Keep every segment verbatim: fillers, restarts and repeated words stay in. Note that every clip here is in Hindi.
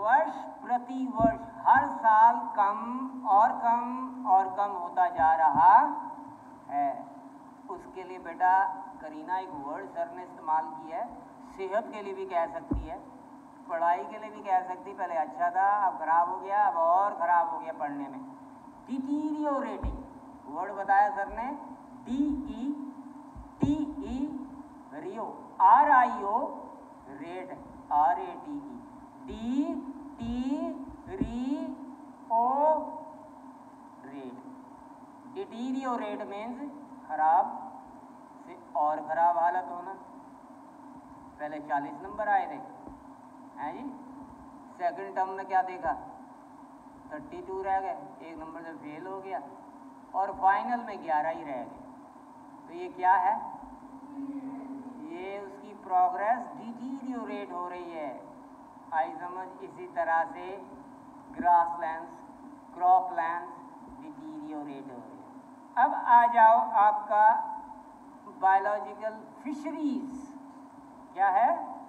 वर्ष प्रति वर्ष हर साल कम और कम और कम होता जा रहा है। उसके लिए बेटा करीना एक वर्ड सर ने इस्तेमाल किया है, सेहत के लिए भी कह सकती है, पढ़ाई के लिए भी कह सकती, पहले अच्छा था अब खराब हो गया, अब और खराब हो गया पढ़ने में। डिटीरियोरेटिंग वर्ड बताया सर ने, D E T E rio, R I O rate, R A T E, D T re O rate. Deteriorate means खराब से और खराब हालत होना। पहले चालीस नंबर आए थे हैं जी, सेकंड टर्म में क्या देखा, थर्टी टू रह गए, एक नंबर से फेल हो गया और फाइनल में ग्यारह ही रह गए। तो ये क्या है, ये उसकी प्रोग्रेस डिटीरियोरेट हो रही है। आई समझ। इसी तरह से ग्रासलैंड्स, क्रॉपलैंड्स डिटीरियोरेट हो रही है। अब आ जाओ आपका बायोलॉजिकल फिशरीज क्या है।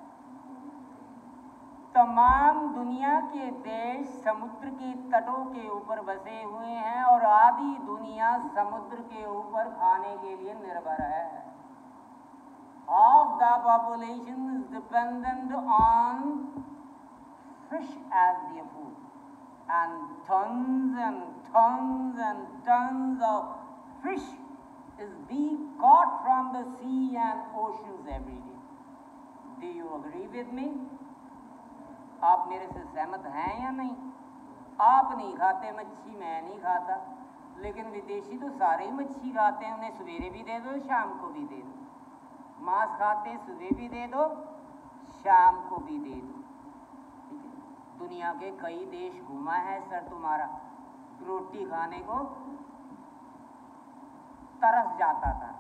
तमाम दुनिया के देश समुद्र के तटों के ऊपर बसे हुए हैं और आधी दुनिया समुद्र के ऊपर खाने के लिए निर्भर है। Half the population is dependent on fish as their food, and tons and tons and tons of fish is being caught from the sea and oceans every day. Do you agree with me? आप मेरे से सहमत हैं या नहीं? आप नहीं खाते मच्छी, मैं नहीं खाता, लेकिन विदेशी तो सारे ही मच्छी खाते हैं। उन्हें सवेरे भी दे दो, शाम को भी दे दो। मांस खाते हैं, सुबह भी दे दो, शाम को भी दे दो। ठीक है, दुनिया के कई देश घूमा है सर तुम्हारा, रोटी खाने को तरस जाता था,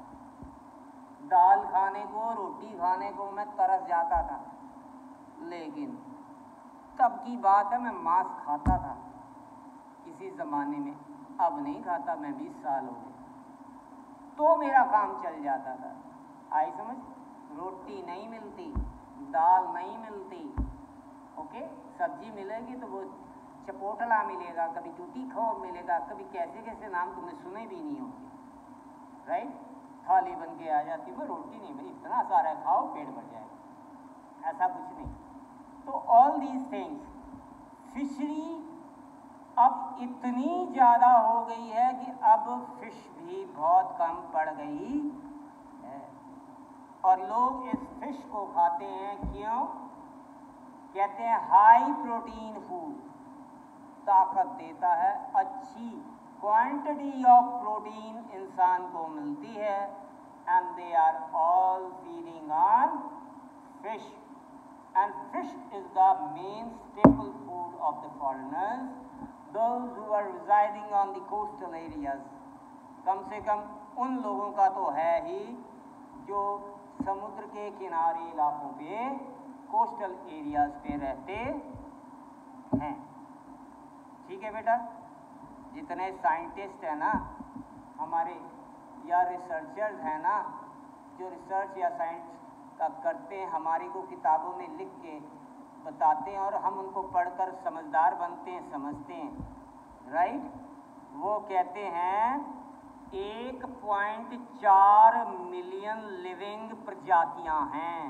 दाल खाने को, रोटी खाने को मैं तरस जाता था, लेकिन तब की बात है मैं मांस खाता था किसी ज़माने में, अब नहीं खाता, मैं बीस साल हो गए, तो मेरा काम चल जाता था। आई समझ। रोटी नहीं मिलती, दाल नहीं मिलती, ओके, सब्जी मिलेगी तो वो चपोटला मिलेगा, कभी जूती खाओ मिलेगा, कभी कैसे कैसे नाम तुमने सुने भी नहीं होंगे, राइट। थाली बन के आ जाती, वो रोटी नहीं मिली, इतना सारा खाओ पेट भर जाएगा, ऐसा कुछ नहीं। तो ऑल दीज थिंग्स, फिशरी अब इतनी ज़्यादा हो गई है कि अब फिश भी बहुत कम पड़ गई है और लोग इस फिश को खाते हैं। क्यों? कहते हैं हाई प्रोटीन फूड, ताकत देता है, अच्छी क्वांटिटी ऑफ प्रोटीन इंसान को मिलती है, and they are all feeding on fish, and fish is the main staple food of the foreigners, those who are residing on the coastal areas. कम से कम उन लोगों का तो है ही जो समुद्र के किनारे इलाकों पे, कोस्टल एरियाज पे रहते हैं। ठीक है बेटा, जितने साइंटिस्ट हैं ना हमारे या रिसर्चर्स हैं ना, जो रिसर्च या साइंस का करते हैं, हमारी को किताबों में लिख के बताते हैं और हम उनको पढ़कर समझदार बनते हैं, समझते हैं, राइट। वो कहते हैं एक पॉइंट चार मिलियन लिविंग प्रजातियां हैं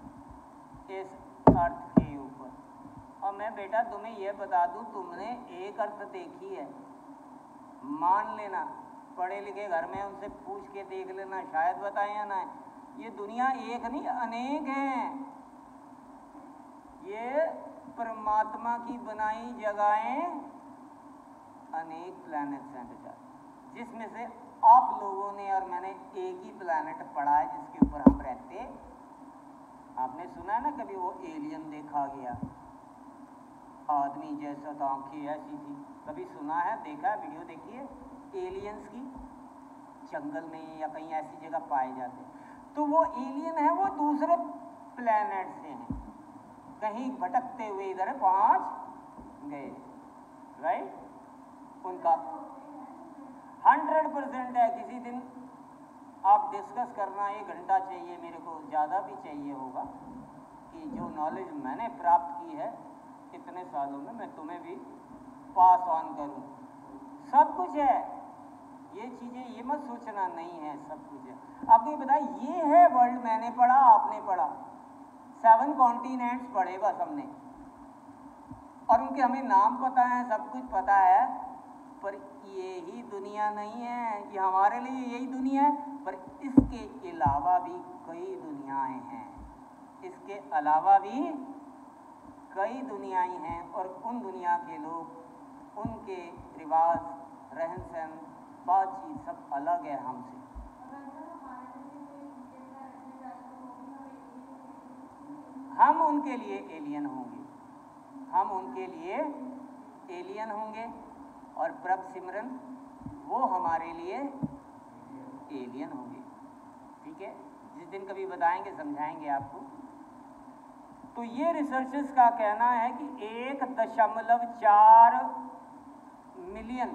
इस अर्थ के ऊपर। और मैं बेटा तुम्हें यह बता दूं, तुमने एक अर्थ देखी है, मान लेना, पढ़े लिखे घर में उनसे पूछ के देख लेना, शायद बताएं या ना, ये दुनिया एक नहीं अनेक है। ये परमात्मा की बनाई जगहें अनेक प्लैनेट्स हैं बेटा, जिसमें से आप लोगों ने और मैंने एक ही प्लैनेट पढ़ा है जिसके ऊपर हम रहते। आपने सुना है ना कभी वो एलियन देखा गया, आदमी जैसा तो आंखें ऐसी थी, कभी सुना है, देखा है, वीडियो देखिए एलियंस की, जंगल में या कहीं ऐसी जगह पाए जाते। तो वो एलियन है, वो दूसरे प्लैनेट से हैं, कहीं भटकते हुए इधर पहुंच गए, राइट। उनका हंड्रेड परसेंट है। किसी दिन आप डिस्कस करना, एक घंटा चाहिए मेरे को, ज़्यादा भी चाहिए होगा, कि जो नॉलेज मैंने प्राप्त की है इतने सालों में मैं तुम्हें भी पास ऑन करूं। सब कुछ है, ये चीजें ये मत सोचना नहीं है, सब कुछ है। अब ये बताइए, ये है वर्ल्ड, मैंने पढ़ा आपने पढ़ा, सेवन कॉन्टिनेंट्स पढ़े बस हमने, और उनके हमें नाम पता है, सब कुछ पता है, पर यही दुनिया नहीं है। ये हमारे लिए यही दुनिया है, पर इसके अलावा भी कई दुनियाएं हैं, इसके अलावा भी कई दुनियाएं हैं, और उन दुनिया के लोग, उनके रिवाज, रहन सहन, बातचीत सब अलग है हमसे। हम उनके लिए एलियन होंगे, हम उनके लिए एलियन होंगे, और प्रभ सिमरन वो हमारे लिए एलियन होंगे। ठीक है, जिस दिन कभी बताएंगे, समझाएंगे आपको। तो ये रिसर्चर्स का कहना है कि एक दशमलव चार मिलियन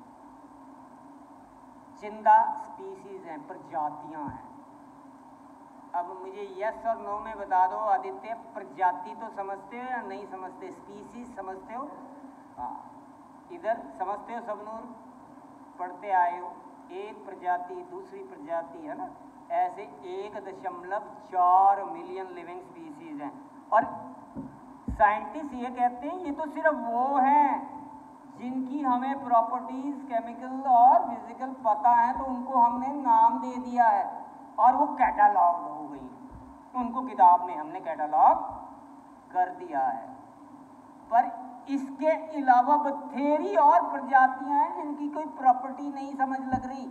जिंदा स्पीसीज हैं, प्रजातियां हैं। अब मुझे यस और नो में बता दो आदित्य, प्रजाति तो समझते हो या नहीं समझते? स्पीसीज समझते हो? हाँ, इधर समझते हो सबनूर, पढ़ते आए हो, एक प्रजाति दूसरी प्रजाति, है ना, ऐसे एक दशमलव चार मिलियन लिविंग स्पीसीज हैं। और साइंटिस्ट ये कहते हैं ये तो सिर्फ वो हैं जिनकी हमें प्रॉपर्टीज केमिकल और फिजिकल पता है, तो उनको हमने नाम दे दिया है और वो कैटालॉग हो गई, उनको किताब में हमने कैटालॉग कर दिया है। पर इसके अलावा बथेरी और प्रजातियां हैं जिनकी कोई प्रॉपर्टी नहीं समझ लग रही,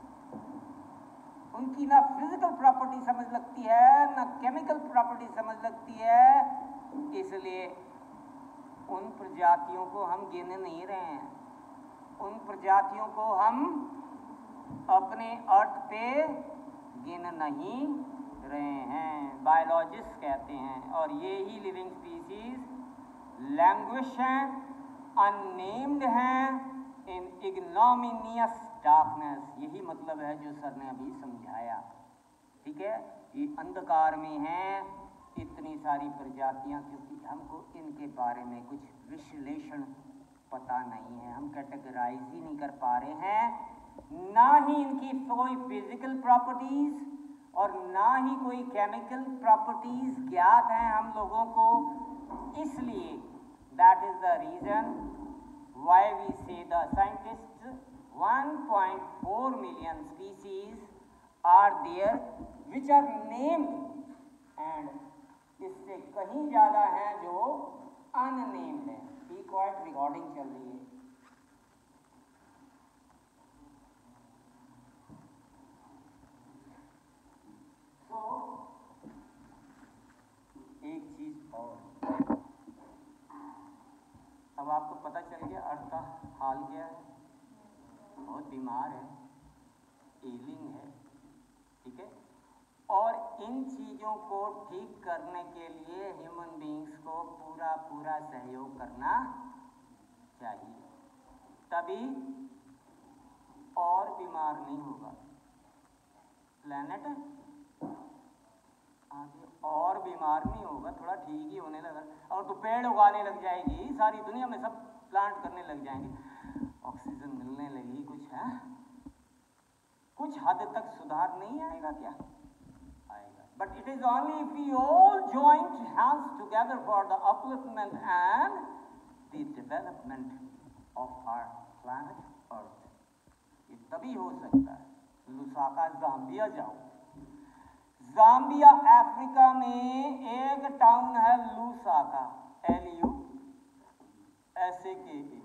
उनकी ना फिजिकल प्रॉपर्टी समझ लगती है, ना केमिकल प्रॉपर्टी समझ लगती है। इसलिए उन प्रजातियों को हम गिन नहीं रहे हैं, उन प्रजातियों को हम अपने अर्थ पे गिन नहीं रहे हैं, बायोलॉजिस्ट कहते हैं। और ये ही लिविंग स्पीसीज लैंग्वेज हैं, अननेम्ड हैं, इन इग्नोमिनियस डार्कनेस, यही मतलब है जो सर ने अभी समझाया। ठीक है, ये अंधकार में हैं इतनी सारी प्रजातियां, क्योंकि हमको इनके बारे में कुछ विश्लेषण पता नहीं है, हम कैटेगराइज ही नहीं कर पा रहे हैं, ना ही इनकी कोई फिजिकल प्रॉपर्टीज और ना ही कोई केमिकल प्रॉपर्टीज ज्ञात हैं हम लोगों को। इसलिए that is the reason why we say the scientists one point four million species are there which are named, and इससे कहीं ज़्यादा हैं जो unnamed है। बी क्वाइट, रिकॉर्डिंग चल रही है। तो एक चीज और, अब आपको पता चल गया अर्थ का हाल क्या है, बहुत बीमार है, एलिंग है। ठीक है, और इन चीज़ों को ठीक करने के लिए ह्यूमन बीइंग्स को पूरा पूरा सहयोग करना चाहिए, तभी और बीमार नहीं होगा प्लेनेट, आगे और बीमार नहीं होगा, थोड़ा ठीक ही होने लगा। और तो पेड़ उगाने लग जाएगी सारी दुनिया में, सब प्लांट करने लग जाएंगे, ऑक्सीजन मिलने लगी, कुछ है, कुछ हद तक सुधार नहीं आएगा क्या? आएगा, but it is only if we all joint hands together for the upliftment and the development of our planet earth, ये तभी हो सकता है। लुसाका जाम्बिया जाओ, जाम्बिया अफ्रीका में एक टाउन है Lusaka, L U S A K A.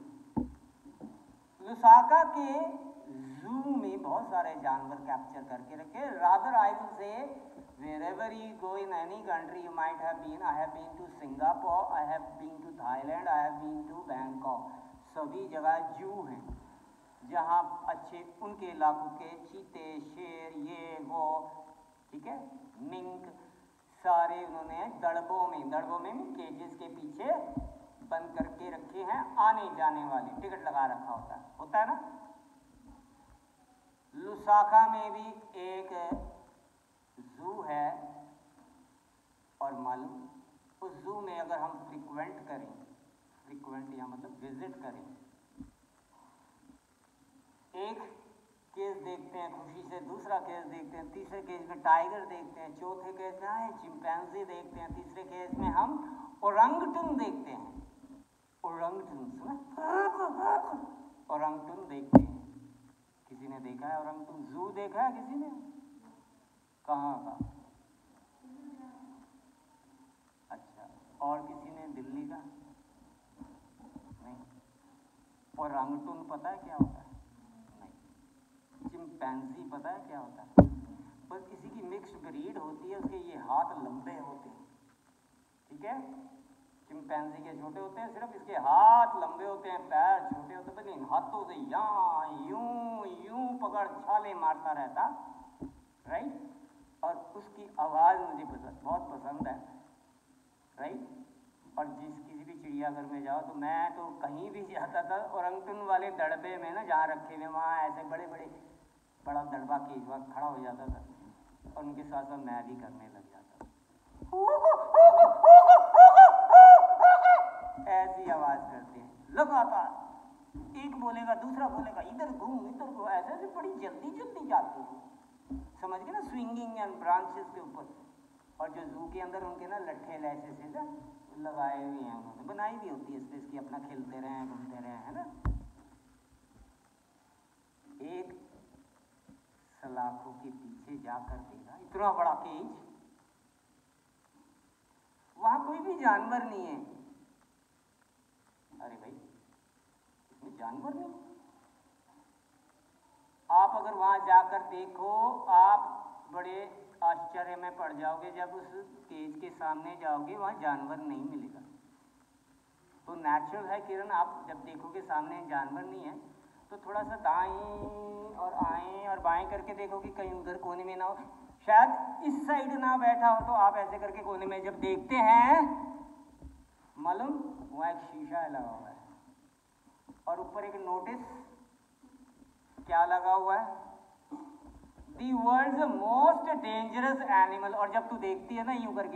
Lusaka के जू में बहुत सारे जानवर कैप्चर करके रखे। Rather I will say wherever you go in any country you might have been, I have been to Singapore, I have been to Thailand, I have been to Bangkok, सभी जगह जू हैं जहाँ अच्छे उनके इलाकों के चीते, शेर, ये वो, ठीक है, मिंक, सारे उन्होंने दड़बों में दड़बों में केजेस के पीछे बंद करके रखे हैं, आने जाने वाले टिकट लगा रखा होता है होता है ना। लुसाका में भी एक जू है, और मालूम उस जू में अगर हम फ्रिक्वेंट करें फ्रिक्वेंट या मतलब विजिट करें। एक केस देखते हैं खुशी से, दूसरा केस देखते हैं, तीसरे केस में टाइगर देखते हैं, चौथे केस में आए चिंपैंजी देखते हैं, तीसरे केस में हम ओरंगटन देखते हैं। ओरंगटन सुना? ओरंगटन देखते हैं। किसी ने देखा है ओरंगटन? जू देखा है किसी ने? कहाँ का? अच्छा, और किसी ने दिल्ली का? नहीं। ओरंगटन पता है क्या होता है? चिंपैंजी पता है क्या होता है? बस किसी की मिक्स्ड ब्रीड होती है, उसके ये हाथ लंबे होते हैं, ठीक है? चिंपैंजी के छोटे होते हैं, सिर्फ इसके हाथ लंबे होते हैं, पैर छोटे होते हैं, लेकिन हाथों से यहाँ यूं यूं पकड़ छाले मारता रहता, राइट? और उसकी आवाज़ मुझे पसंद बहुत पसंद है, राइट? और जिस किसी भी चिड़ियाघर में जाओ तो मैं तो कहीं भी जाता था ओरंगटन वाले दड़बे में ना जहाँ रखे हुए, वहाँ ऐसे बड़े बड़े बड़ा दड़बा के वक्त खड़ा हो जाता था और उनके साथ साथ मैं भी करने लग जाता था। ऐसी आवाज़ करते हैं लगातार, एक बोलेगा दूसरा बोलेगा इधर घूम इधर घूम, ऐसे ऐसे बड़ी जल्दी जल्दी जाते हैं, समझ गए ना? स्विंगिंग एंड ब्रांचेस के ऊपर। और जो जू के अंदर उनके ना लट्ठे ऐसे से ना लगाए हुए हैं, उन्होंने बनाई भी होती है स्पेस की, अपना खेलते रहे घूमते रहे, है ना? एक सलाखों के पीछे जाकर देखा, इतना बड़ा केज, वहां कोई भी जानवर नहीं है। अरे भाई, इसमें जानवर नहीं? आप अगर वहां जाकर देखो, आप बड़े आश्चर्य में पड़ जाओगे। जब उस केज के सामने जाओगे वहां जानवर नहीं मिलेगा। तो नेचुरल है किरण, आप जब देखोगे सामने जानवर नहीं है तो थोड़ा सा दाएं और आएं और बाएं करके देखोगे कहीं उधर कोने में ना हो, शायद इस साइड ना बैठा हो, तो आप ऐसे करके कोने में जब देखते हैं, मालूम वहाँ एक शीशा लगा हुआ है और ऊपर एक नोटिस क्या लगा हुआ है? The world's most dangerous animal. और जब तू देखती है ना यूं करके,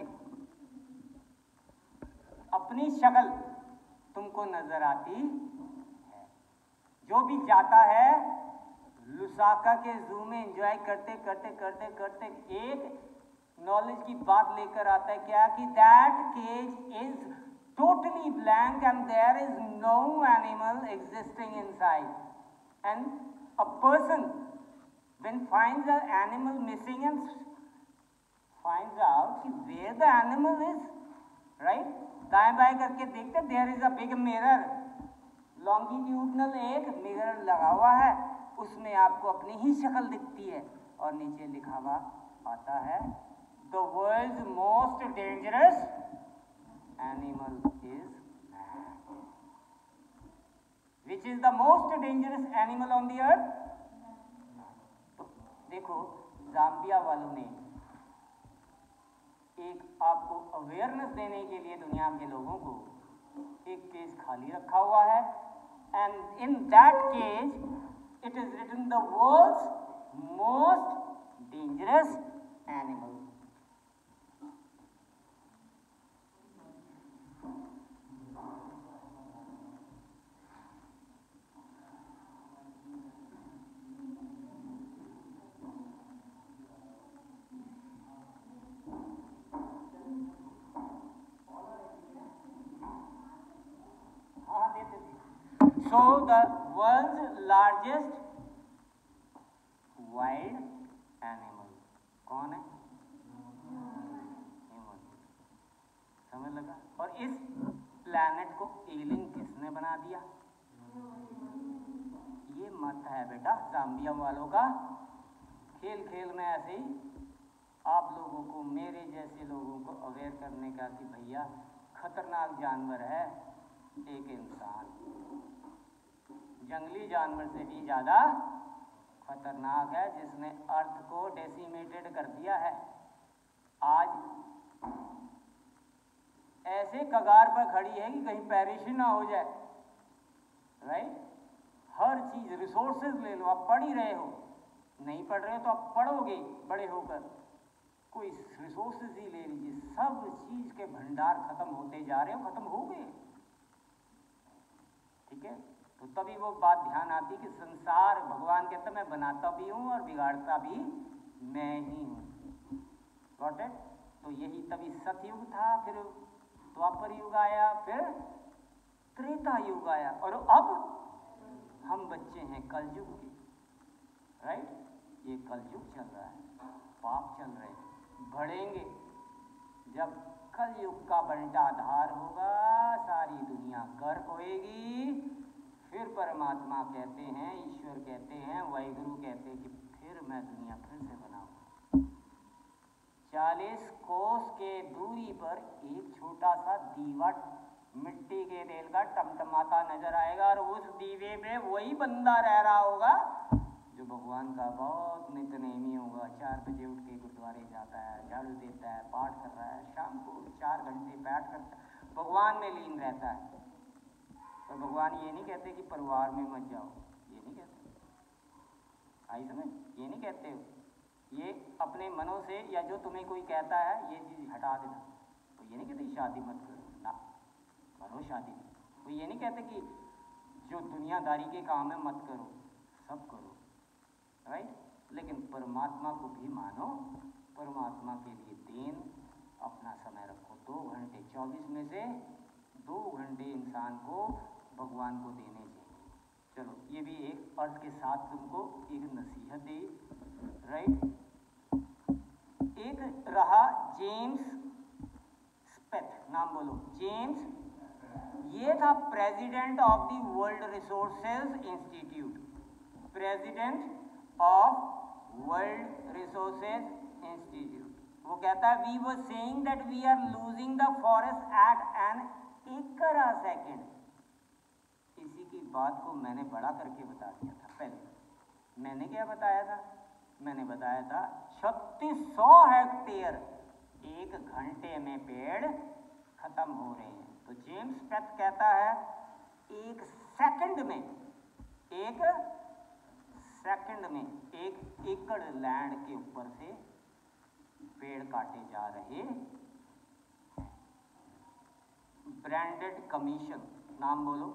अपनी शक्ल तुमको नजर आती है। जो भी जाता है लुसाका के जू में एंजॉय करते करते करते करते एक नॉलेज की बात लेकर आता है, क्या कि that cage is totally blank and there is no animal existing inside, and a person when finds an animal missing and finds out कि where the animal is, right? दाएं बाएं करके देखते, there is a big mirror, longitudinal एक मिरर लगा हुआ है, उसमें आपको अपनी ही शक्ल दिखती है और नीचे लिखा हुआ आता है the world's most dangerous animal is man. Which is the most dangerous animal on the earth? देखो, जाम्बिया वालों ने एक आपको अवेयरनेस देने के लिए दुनिया के लोगों को एक केज खाली रखा हुआ है, and in that cage it is written the world's most dangerous animal. So the world's largest wild animal कौन है? ह्यूमन। समझ लगा? और इस प्लैनेट को एलियन किसने बना दिया? ये मत है बेटा जाम्बिया वालों का। खेल खेल में ऐसे ही आप लोगों को, मेरे जैसे लोगों को अवेयर करने का कि भैया खतरनाक जानवर है एक इंसान, जंगली जानवर से भी ज़्यादा खतरनाक है, जिसने अर्थ को डेसिमेटेड कर दिया है। आज ऐसे कगार पर खड़ी है कि कहीं पेरिश ना हो जाए, राइट? हर चीज़ रिसोर्सेज ले लो, आप पढ़ ही रहे हो, नहीं पढ़ रहे हो तो आप पढ़ोगे बड़े होकर, कोई रिसोर्सेज ही ले लीजिए, सब चीज़ के भंडार खत्म होते जा रहे हो, खत्म हो गए। ठीक है, तो तभी वो बात ध्यान आती कि संसार भगवान कहता मैं बनाता भी हूँ और बिगाड़ता भी मैं ही हूँ। Got it? तो यही तभी सतयुग था, फिर द्वापर युग आया, फिर त्रेता युग आया, और अब हम बच्चे हैं कलयुग के। राइट? ये कलयुग चल रहा है, पाप चल रहे हैं, बढ़ेंगे। जब कलयुग का बंटाधार होगा, सारी दुनिया गर्क होएगी, फिर परमात्मा कहते हैं, ईश्वर कहते हैं, वाहिगुरु कहते हैं कि फिर मैं दुनिया फिर से बनाऊंगा। चालीस कोस के दूरी पर एक छोटा सा दीवा मिट्टी के तेल का टमटमाता नजर आएगा, और उस दीवे पे वही बंदा रह रहा होगा जो भगवान का बहुत नित्यनेमी होगा। चार बजे उठ के गुरुद्वारे जाता है, झाड़ू देता है, पाठ कर रहा है, शाम को चार घंटे पाठ करता है, भगवान में लीन रहता है। पर भगवान ये नहीं कहते कि परिवार में मत जाओ, ये नहीं कहते। आई समझ? ये नहीं कहते हो, ये अपने मनों से या जो तुम्हें कोई कहता है ये चीज़ हटा देना। तो ये नहीं कहते शादी मत करो ना, करो शादी। तो ये नहीं कहते कि जो दुनियादारी के काम है मत करो, सब करो। राइट? लेकिन परमात्मा को भी मानो, परमात्मा के लिए दिन अपना समय रखो। दो घंटे चौबीस में से दो घंटे इंसान को भगवान को देने चाहिए। चलो, ये भी एक अर्थ के साथ तुमको एक नसीहत दी। राइट? एक रहा जेम्स स्पेथ, नाम बोलो, जेम्स। ये था president of the world resources institute, president of world resources institute. वो कहता है we were saying that we are losing the forest at an acre a second. इसी की बात को मैंने बड़ा करके बता दिया था पहले। मैंने क्या बताया था? मैंने बताया था छत्तीस सौ हेक्टेयर एक घंटे में पेड़ खत्म हो रहे हैं। तो जेम्स स्पेथ कहता है एक सेकंड में, एक सेकंड में एक एकड़ लैंड के ऊपर से पेड़ काटे जा रहे हैं। ब्रांडेड कमीशन, नाम बोलो।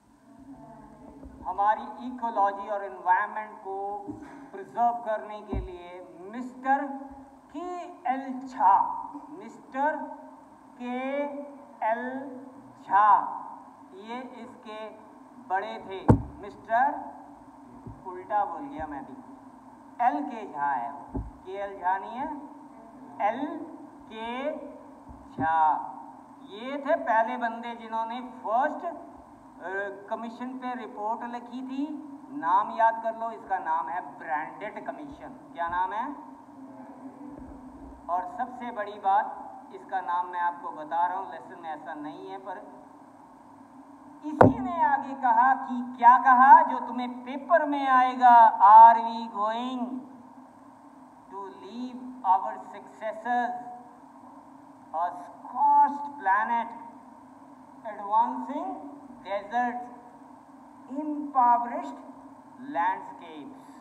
हमारी इकोलॉजी और एनवायरनमेंट को प्रिजर्व करने के लिए mister K L Jha, mister K L Jha, ये इसके बड़े थे। मिस्टर उल्टा बोल गया मैं भी, एल के झा है वो, के एल झा नहीं है, एल के झा। ये थे पहले बंदे जिन्होंने फर्स्ट कमीशन पे रिपोर्ट लिखी थी। नाम याद कर लो, इसका नाम है ब्रांडेड कमीशन। क्या नाम है? और सबसे बड़ी बात, इसका नाम मैं आपको बता रहा हूँ, लेसन में ऐसा नहीं है, पर इसी ने आगे कहा कि क्या कहा जो तुम्हें पेपर में आएगा, are we going to leave our successors a scorched planet, advancing deserts, impoverished landscapes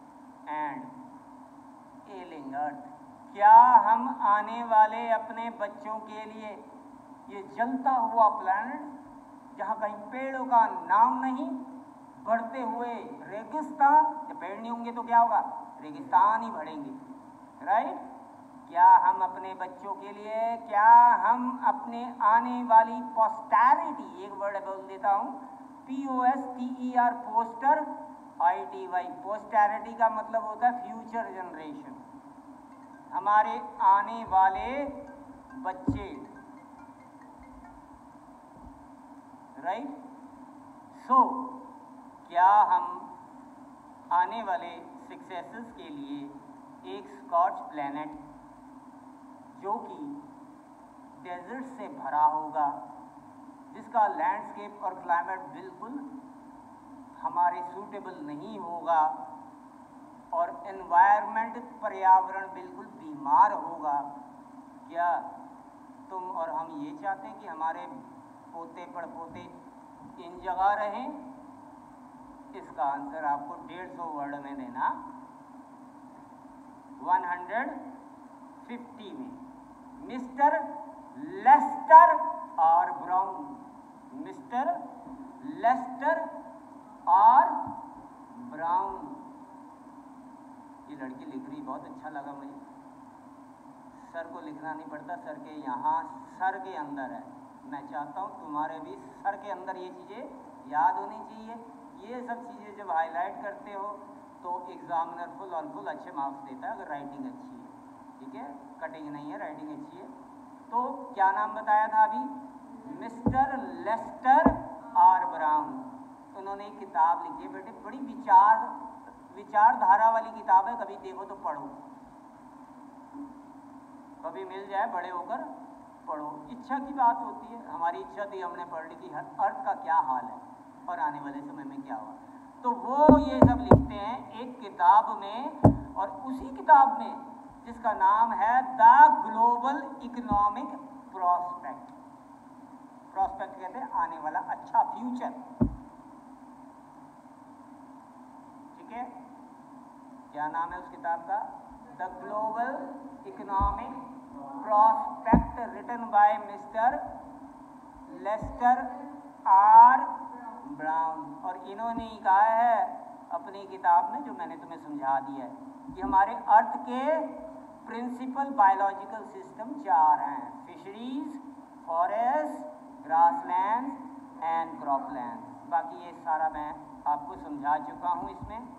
and ailing earth। क्या हम आने वाले अपने बच्चों के लिए ये जलता हुआ प्लैनेट, जहाँ कहीं पेड़ों का नाम नहीं, बढ़ते हुए रेगिस्तान, जब पेड़ नहीं होंगे तो क्या होगा? रेगिस्तान ही बढ़ेंगे। राइट? क्या हम अपने बच्चों के लिए, क्या हम अपने आने वाली पोस्टैरिटी, एक वर्ड बोल देता हूँ, P O S T E R, poster, I T Y, posterity का मतलब होता है फ्यूचर जनरेशन, हमारे आने वाले बच्चे। राइट? सो क्या हम आने वाले सक्सेसेस के लिए एक स्कॉच प्लैनेट जो कि डेजर्ट से भरा होगा, जिसका लैंडस्केप और क्लाइमेट बिल्कुल हमारे सूटेबल नहीं होगा, और एनवायरनमेंट, पर्यावरण बिल्कुल बीमार होगा, क्या तुम और हम ये चाहते हैं कि हमारे पोते पड़पोते इन जगह रहें? इसका आंसर आपको डेढ़ सौ वर्ड में देना, वन हंड्रेड फिफ्टी में। Mister Lester R Brown, mister Lester R Brown. ये लड़की लिख रही, बहुत अच्छा लगा मुझे। सर को लिखना नहीं पड़ता, सर के यहाँ सर के अंदर है। मैं चाहता हूँ तुम्हारे भी सर के अंदर ये चीज़ें याद होनी चाहिए। ये सब चीज़ें जब हाईलाइट करते हो तो एग्जामिनर फुल और फुल अच्छे मार्क्स देता है, अगर राइटिंग अच्छी है। ठीक है, कटिंग नहीं है, राइटिंग अच्छी है। तो क्या नाम बताया था अभी? Mister Lester R Brown. उन्होंने एक किताब लिखी है बेटे, बड़ी विचार विचारधारा वाली किताब है, कभी देखो तो पढ़ो, कभी मिल जाए बड़े होकर पढ़ो। इच्छा की बात होती है, हमारी इच्छा थी, हमने पढ़ ली कि हर अर्थ का क्या हाल है और आने वाले समय में क्या हुआ। तो वो ये सब लिखते हैं एक किताब में, और उसी किताब में जिसका नाम है the global economic prospect. Prospect कहते हैं आने वाला अच्छा फ्यूचर। ठीक है, क्या नाम है उस किताब का? The global economic prospect, written by mister Lester R Brown. और इन्होंने ही कहा है अपनी किताब में, जो मैंने तुम्हें समझा दिया है, कि हमारे अर्थ के प्रिंसिपल बायोलॉजिकल सिस्टम चार हैं: fisheries, forest, grassland and cropland. बाकी ये सारा मैं आपको समझा चुका हूँ इसमें।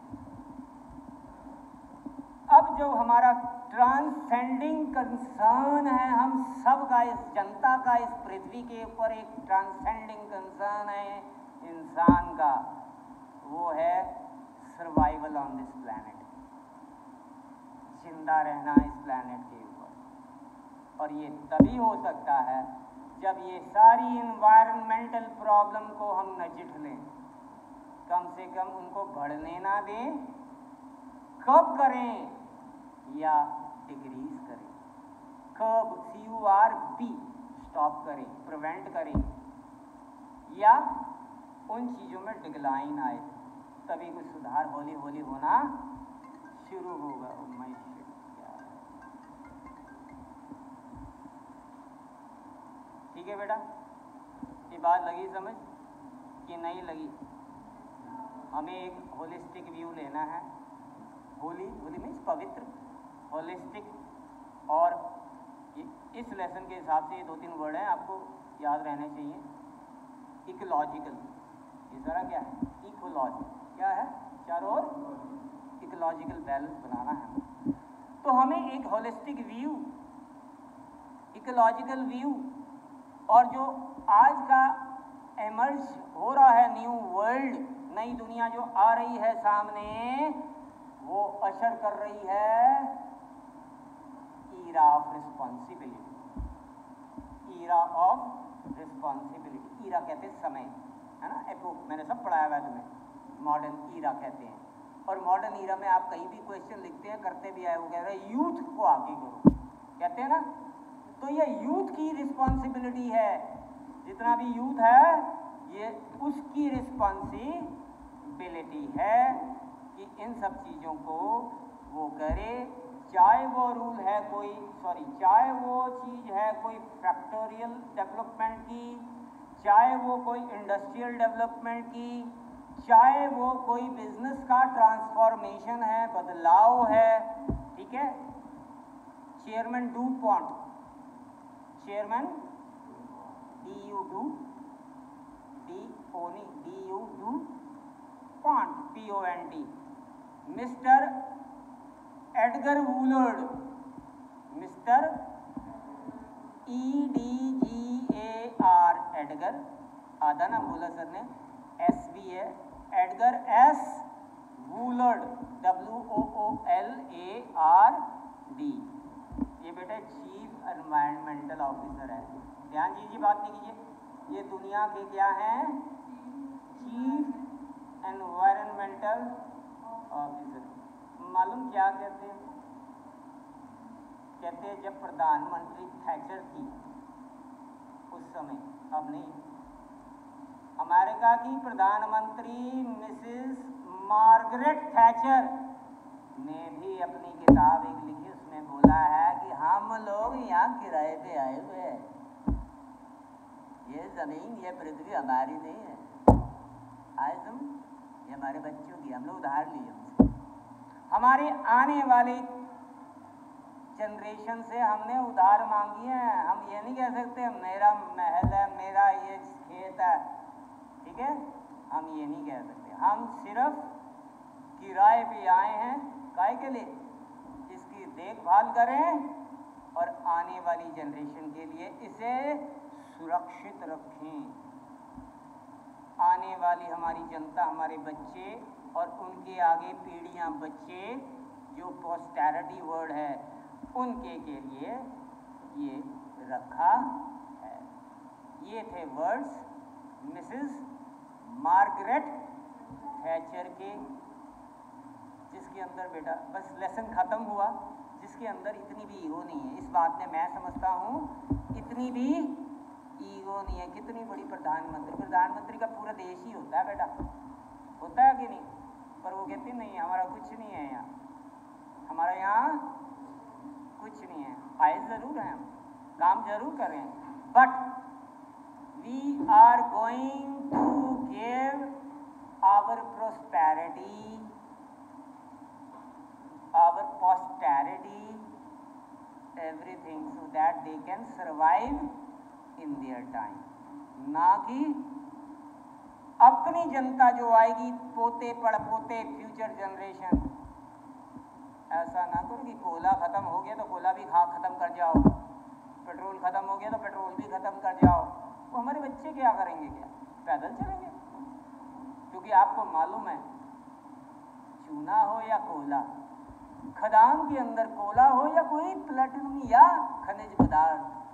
अब जो हमारा ट्रांसेंडिंग कंसर्न है हम सब का, इस जनता का, इस पृथ्वी के ऊपर एक ट्रांसेंडिंग कंसर्न है इंसान का, वो है सर्वाइवल ऑन दिस प्लैनेट, जिंदा रहना इस प्लैनेट के ऊपर। और ये तभी हो सकता है जब ये सारी इन्वायरमेंटल प्रॉब्लम को हम नजिठ लें, कम से कम उनको बढ़ने ना दें। कब करें? या डिक्रीज करें। कब, C U R B, stop करें, प्रिवेंट करें, या उन चीज़ों में डिक्लाइन आए, तभी कुछ सुधार हौली हौली होना शुरू होगा। मैं ठीक है बेटा, ये बात लगी समझ कि नहीं लगी? हमें एक होलिस्टिक व्यू लेना है। होली, होली मीन्स पवित्र, होलिस्टिक। और इस लेसन के हिसाब से ये दो तीन वर्ड हैं, आपको याद रहने चाहिए। इकोलॉजिकल, ये सारा क्या है? इकोलॉजी, क्या है? चारों ओर इकोलॉजिकल बैलेंस बनाना है। तो हमें एक होलिस्टिक व्यू, इकोलॉजिकल व्यू, और जो आज का एमर्ज हो रहा है न्यू वर्ल्ड, नई दुनिया जो आ रही है सामने, वो अशर कर रही है era of responsibility. Era of responsibility, era कहते हैं समय, है ना, एपोक, मैंने सब पढ़ाया हुआ है तुम्हें। मॉडर्न ईरा कहते हैं। और मॉडर्न ईरा में आप कहीं भी क्वेश्चन लिखते हैं, करते भी आए, वो कह रहे हैं यूथ को आगे करो, कहते हैं ना। तो ये यूथ की रिस्पॉन्सिबिलिटी है, जितना भी यूथ है ये उसकी रिस्पॉन्सिबिलिटी है कि इन सब चीज़ों को वो करे। चाहे वो रूल है कोई, सॉरी चाहे वो चीज़ है कोई फैक्टोरियल डेवलपमेंट की, चाहे वो कोई इंडस्ट्रियल डेवलपमेंट की, चाहे वो कोई बिजनेस का ट्रांसफॉर्मेशन है, बदलाव है। ठीक है, chairman Du Pont, chairman D U Du, D only D U Du Pont, P O N T. Mister Edgar Woolard, mister E D G A R, Edgar, आधा नाम बोला सर ने, एस भी है, Edgar S Woolard, W O O L A R D. ये बेटा चीफ एनवायरमेंटल ऑफिसर है। ध्यान दीजिए, बात नहीं कीजिए। ये दुनिया के क्या हैं? Chief environmental officer. मालूम क्या कहते हैं? कहते हैं जब प्रधानमंत्री थैचर थी उस समय, अब नहीं, अमेरिका की प्रधानमंत्री मिसेस मार्गरेट थैचर ने भी अपनी किताब एक लिखी, उसमें बोला है कि हम लोग यहाँ किराए पे आए हुए हैं, ये ये जमीन, ये पृथ्वी हमारी नहीं है। आए तुम, ये हमारे बच्चों की, हम लोग उधार लिए हमसे। हमारे आने वाले जनरेशन से हमने उधार मांगी है। हम ये नहीं कह सकते मेरा महल है, मेरा ये खेत है, ठीक है, हम ये नहीं कह सकते। हम सिर्फ किराए पे आए हैं, काहे के लिए? इसकी देखभाल करें और आने वाली जनरेशन के लिए इसे सुरक्षित रखें। आने वाली हमारी जनता, हमारे बच्चे और उनके आगे पीढ़ियां, बच्चे जो पोस्टेरिटी वर्ड है, उनके के लिए ये रखा है। ये थे वर्ड्स मिसेस मार्गरेट थैचर के, जिसके अंदर बेटा बस लेसन ख़त्म हुआ, जिसके अंदर इतनी भी ईगो नहीं है। इस बात में मैं समझता हूँ इतनी भी ईगो नहीं है। कितनी बड़ी प्रधानमंत्री, प्रधानमंत्री का पूरा देश ही होता है बेटा, होता है कि नहीं? पर वो कहती नहीं हमारा कुछ नहीं है यहाँ, हमारा यहाँ कुछ नहीं है। आए ज़रूर हैं, हम काम जरूर करें, but we are going to give our prosperity, our posterity, everything so that they can survive in their time। ना कि अपनी जनता जो आएगी, पोते पड़पोते, फ्यूचर जनरेशन, ऐसा ना करो कि कोला ख़त्म हो गया तो कोला भी खा ख़त्म कर जाओ, पेट्रोल ख़त्म हो गया तो पेट्रोल भी ख़त्म कर जाओ। वो हमारे बच्चे क्या करेंगे? क्या पैदल चलेंगे? क्योंकि आपको मालूम है चूना हो या कोला, खदान के अंदर कोला हो या कोई प्लेटिनम या खनिज पदार्थ,